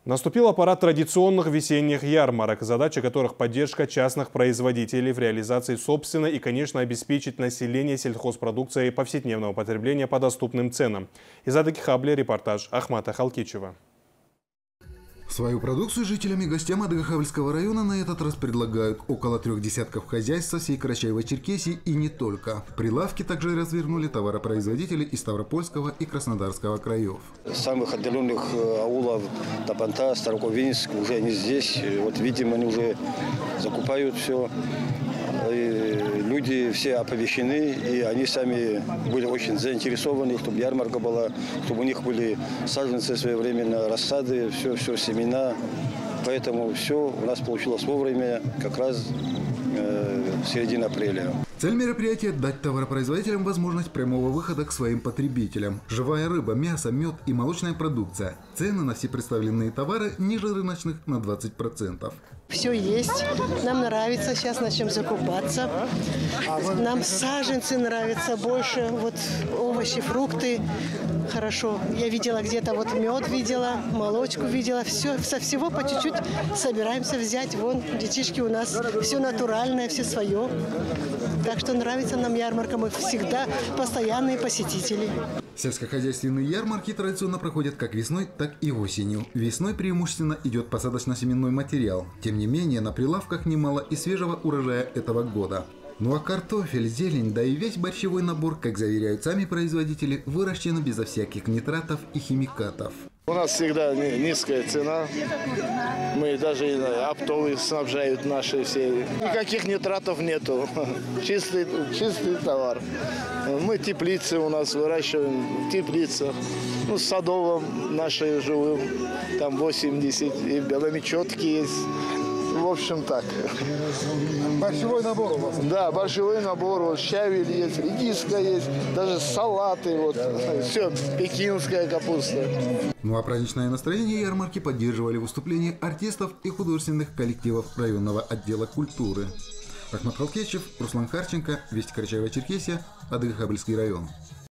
Наступила пора традиционных весенних ярмарок, задача которых поддержка частных производителей в реализации собственной и, конечно, обеспечить население сельхозпродукцией повседневного потребления по доступным ценам. Из Адыгхабли репортаж Ахмата Халкичева. Свою продукцию жителям и гостям Адыгхабльского района на этот раз предлагают около 3 десятков хозяйств со всей Карачаево-Черкесии и не только. Прилавки также развернули товаропроизводители из Ставропольского и Краснодарского краев. Самых отдаленных аулов Табанта, Староковинск, уже они здесь. Вот видим, они уже закупают все. И люди все оповещены, и они сами были очень заинтересованы, чтобы ярмарка была, чтобы у них были саженцы своевременно, рассады, все семена. Поэтому все у нас получилось вовремя, как раз середина апреля. Цель мероприятия – дать товаропроизводителям возможность прямого выхода к своим потребителям. Живая рыба, мясо, мед и молочная продукция. Цены на все представленные товары ниже рыночных на 20%. Все есть. Нам нравится. Сейчас начнем закупаться. Нам саженцы нравятся больше. Вот овощи, фрукты. Хорошо. Я видела где-то вот мед видела, молочку видела. Все, со всего по чуть-чуть собираемся взять. Вон, детишки у нас все натуральное, все свое. Так что нравится нам ярмарка. Мы всегда постоянные посетители. Сельскохозяйственные ярмарки традиционно проходят как весной, так и осенью. Весной преимущественно идет посадочно-семенной материал. Тем не менее, на прилавках немало и свежего урожая этого года. Ну а картофель, зелень, да и весь борщевой набор, как заверяют сами производители, выращены безо всяких нитратов и химикатов. У нас всегда низкая цена. Мы даже оптовые снабжают наши все. Никаких нитратов нету. Чистый товар. Мы теплицы у нас выращиваем в теплицах. Ну, с садовым наши живым. Там 80. И беломечетки есть. В общем так. Борщевой набор у вас? Да, борщевой набор. Вот щавель есть, редиска есть, даже салаты. Вот. Все, пекинская капуста. Ну а праздничное настроение ярмарки поддерживали выступления артистов и художественных коллективов районного отдела культуры. Ахмат Халкичев, Руслан Харченко, Вести Карачаево-Черкесия, Адыгхабльский район.